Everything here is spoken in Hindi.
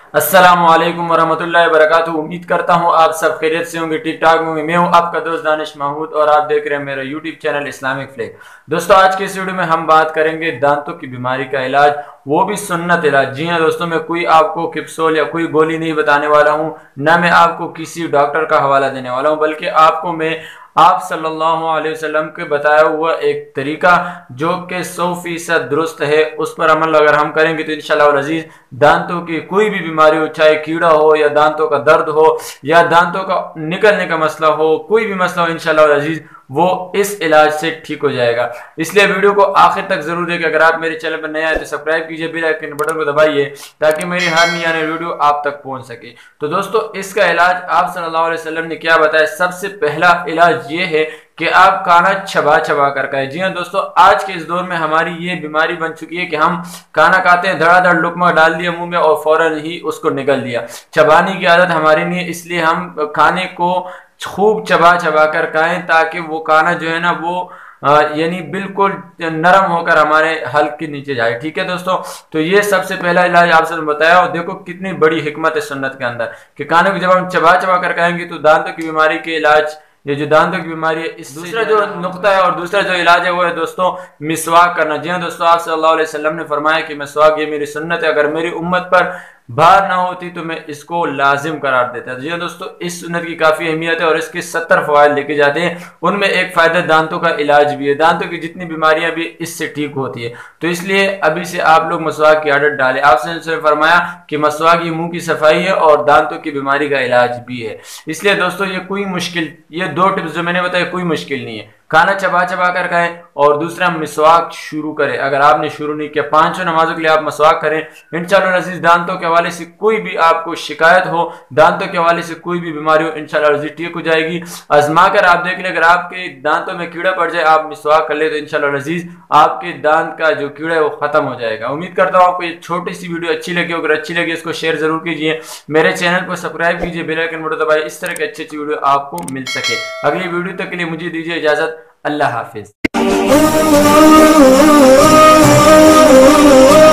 अस्सलामु अलैकुम वरहमतुल्लाहि वबरकातुहू। उम्मीद करता हूँ आप सब खैरियत से होंगे, ठीक ठाक होंगे। मैं हूँ आपका दोस्त दानिश महमूद और आप देख रहे हैं मेरा यूट्यूब चैनल इस्लामिक फ्लेग। दोस्तों, आज के इस वीडियो में हम बात करेंगे दांतों की बीमारी का इलाज, वो भी सुन्नत इलाज। जी हाँ दोस्तों, मैं कोई आपको किप्सोल या कोई गोली नहीं बताने वाला हूँ, ना मैं आपको किसी डॉक्टर का हवाला देने वाला हूँ, बल्कि आपको मैं आप सल्लल्लाहु अलैहि वसल्लम के बताया हुआ एक तरीका जो कि 100% दुरुस्त है, उस पर अमल अगर हम करेंगे तो इंशाअल्लाह अजीज दांतों की कोई भी बीमारी हो, चाहे कीड़ा हो या दांतों का दर्द हो या दांतों का निकलने का मसला हो, कोई भी मसला हो, इंशाअल्लाह अजीज वो इस इलाज से ठीक हो जाएगा। इसलिए वीडियो को आखिर तक जरूर देखें। अगर आप मेरे चैनल पर नए आए तो सब्सक्राइब कीजिए, बेल आइकन बटन को दबाइए ताकि मेरी हर नई आने वीडियो आप तक पहुंच सके। तो दोस्तों, इसका इलाज आप सल्लल्लाहु अलैहि वसल्लम ने क्या बताया? सबसे पहला इलाज ये है कि आप खाना चबा चबा कर खाएं। जी हाँ दोस्तों, आज के इस दौर में हमारी ये बीमारी बन चुकी है कि हम खाना खाते हैं, धड़ाधड़ लुकमा डाल दिया मुंह में और फौरन ही उसको निगल दिया। चबाने की आदत हमारी नहीं है, इसलिए हम खाने को खूब चबा चबा कर खाएं ताकि वो खाना जो है ना वो यानी बिल्कुल नरम होकर हमारे हल्क के नीचे जाए। ठीक है दोस्तों, तो ये सबसे पहला इलाज आपसे बताया। और देखो कितनी बड़ी हिकमत है सुन्नत के अंदर कि खाने को जब हम चबा चबा कर खाएंगे तो दांतों की बीमारी के इलाज, ये जो दांतों की बीमारी है, इस दूसरा जो नुक्ता है और दूसरा जो इलाज है वो है दोस्तों मिसवाक करना। जी हाँ दोस्तों, आप सल्लल्लाहु अलैहि वसल्लम ने फरमाया कि मिसवाक ये मेरी सुन्नत है, अगर मेरी उम्मत पर भार ना होती तो मैं इसको लाजिम करार देता। जी हाँ दोस्तों, इस सुन्नत की काफी अहमियत है और इसके 70 फवायद लेके जाते हैं। उनमें एक फायदा दांतों का इलाज भी है, दांतों की जितनी बीमारियां भी इससे ठीक होती है। तो इसलिए अभी से आप लोग मसवाक की आदत डालें। आपसे फरमाया कि मसवाक ये मुंह की सफाई है और दांतों की बीमारी का इलाज भी है। इसलिए दोस्तों ये 2 टिप्स जो मैंने बताया कोई मुश्किल नहीं है। खाना चबा चबा कर खाएं और दूसरा मिसवाक शुरू करें। अगर आपने शुरू नहीं किया, 5 नमाजों के लिए आप मसवाक करें। इंशाअल्लाह अजीज दांतों के हवाले से कोई भी आपको शिकायत हो, दांतों के हवाले से कोई भी बीमारी हो, इंशाअल्लाह अजीज ठीक हो जाएगी। आजमा कर आप देख लें, अगर आपके दांतों में कीड़ा पड़ जाए, आप मिसवाक कर ले तो इंशाअल्लाह अजीज आपके दांत का जो कीड़ा है वो खत्म हो जाएगा। उम्मीद करता हूँ आपको ये छोटी सी वीडियो अच्छी लगी। अगर अच्छी लगी इसको शेयर जरूर कीजिए, मेरे चैनल को सब्सक्राइब कीजिए, बेल आइकन बटन दबाइए, इस तरह की अच्छी अच्छी वीडियो आपको मिल सके। अगली वीडियो तक के लिए मुझे दीजिए इजाजत। अल्लाह हाफिज।